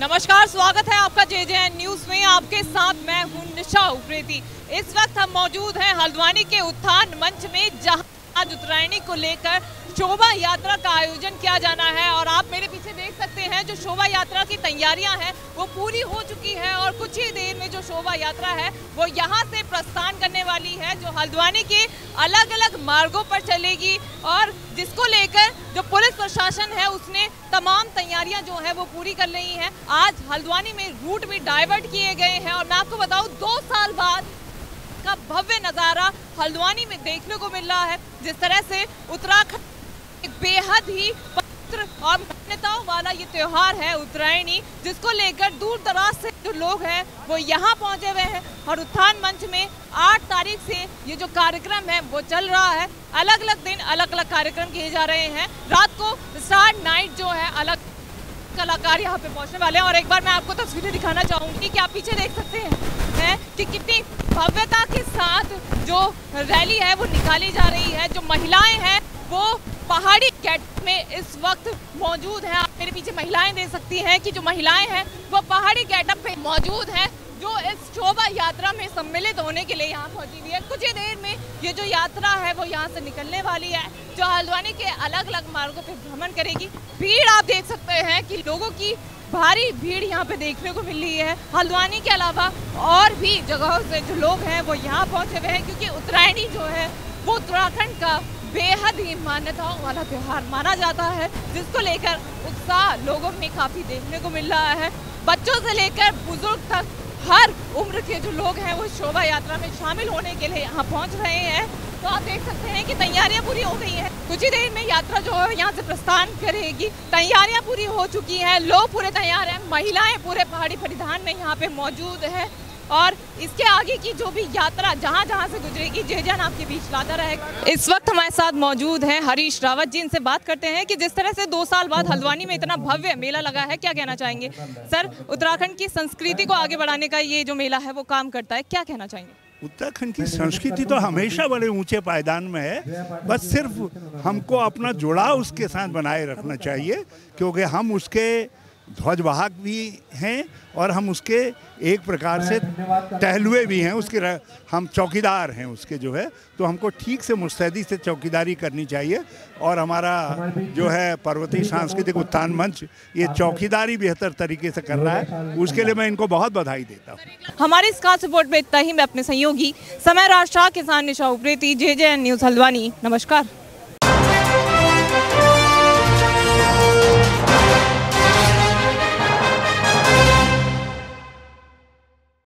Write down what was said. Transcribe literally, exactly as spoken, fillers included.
नमस्कार, स्वागत है आपका जे जे एन न्यूज में। आपके साथ मैं हूं निशा उप्रेती। इस वक्त हम मौजूद हैं हल्द्वानी के उत्थान मंच में, जहां आज उत्तरायणी को लेकर शोभा यात्रा का आयोजन किया जाना है। और आप मेरे पीछे देख सकते हैं जो शोभा यात्रा की तैयारियां हैं वो पूरी हो चुकी है और कुछ ही देर में जो शोभा यात्रा है वो यहां से प्रस्थान करने वाली है, जो हल्द्वानी के अलग अलग मार्गों पर चलेगी। और जिसको लेकर जो पुलिस प्रशासन है उसने तमाम तैयारियां जो है वो पूरी कर ली हैं। आज हल्द्वानी में रूट भी डाइवर्ट किए गए हैं और मैं आपको बताऊं, दो साल बाद का भव्य नजारा हल्द्वानी में देखने को मिल रहा है। जिस तरह से उत्तराखंड एक बेहद ही पवित्र और मान्यताओं वाला ये त्योहार है उत्तरायणी, जिसको लेकर दूर दराज से जो लोग हैं वो यहाँ पहुँचे हुए हैं। और उत्थान मंच में आठ तारीख से ये जो कार्यक्रम है वो चल रहा है। अलग अलग दिन अलग अलग कार्यक्रम किए जा रहे हैं। रात को स्टार नाइट जो है अलग कलाकार यहाँ पे पहुँचने वाले हैं। और एक बार मैं आपको तस्वीरें दिखाना चाहूँगी कि आप पीछे देख सकते हैं है कि कितनी भव्यता के साथ जो रैली है वो निकाली जा रही है। जो महिलाएं हैं वो पहाड़ी गेट में इस वक्त मौजूद हैं। आप मेरे पीछे महिलाएं देख सकती हैं कि जो महिलाएं हैं वो पहाड़ी गेटअप पे मौजूद हैं, जो इस शोभा यात्रा में सम्मिलित होने के लिए यहाँ पहुंची हुई है। कुछ ही देर में ये जो यात्रा है वो यहाँ से निकलने वाली है, जो हल्द्वानी के अलग अलग मार्गों पे भ्रमण करेगी। भीड़ आप देख सकते हैं कि लोगों की भारी भीड़ यहाँ पे देखने को मिल रही है। हल्द्वानी के अलावा और भी जगहों से जो लोग हैं वो यहाँ पहुँचे हुए हैं, क्योंकि उत्तरायणी जो है वो उत्तराखंड का बेहद ही मान्यताओं वाला त्योहार माना जाता है, जिसको लेकर उत्साह लोगों में काफ़ी देखने को मिल रहा है। बच्चों से लेकर बुजुर्ग तक हर उम्र के जो लोग हैं वो शोभा यात्रा में शामिल होने के लिए यहाँ पहुँच रहे हैं। तो आप देख सकते हैं कि तैयारियां पूरी हो गई हैं। कुछ ही देर में यात्रा जो है यहाँ से प्रस्थान करेगी। तैयारियां पूरी हो चुकी हैं, लोग पूरे तैयार हैं, महिलाएं पूरे पहाड़ी परिधान में यहाँ पे मौजूद है। और इसके आगे की जो भी यात्रा जहाँ जहाँ से गुजरेगी, जे जे एन आपके बीच लाता रहेगा। इस वक्त हमारे साथ मौजूद हैं हरीश रावत जी। इनसे बात करते हैं कि जिस तरह से दो साल बाद हल्द्वानी में इतना भव्य मेला लगा है, क्या कहना चाहेंगे सर? उत्तराखंड की संस्कृति को आगे बढ़ाने का ये जो मेला है वो काम करता है, क्या कहना चाहेंगे? उत्तराखंड की संस्कृति तो हमेशा बड़े ऊंचे पायदान में है। बस सिर्फ हमको अपना जुड़ाव उसके साथ बनाए रखना चाहिए, क्योंकि हम उसके ध्वजवाहक भी हैं और हम उसके एक प्रकार से टहलुए भी हैं, उसके हम चौकीदार हैं उसके जो है। तो हमको ठीक से मुस्तैदी से चौकीदारी करनी चाहिए। और हमारा जो है पर्वतीय सांस्कृतिक उत्थान मंच ये चौकीदारी बेहतर तरीके से कर रहा है, उसके लिए मैं इनको बहुत बधाई देता हूँ। हमारी इस खास रिपोर्ट में इतना ही। मैं अपने सहयोगी समय राष्ट्र किसान Nisha Upreti, J J N news Haldwani. नमस्कार।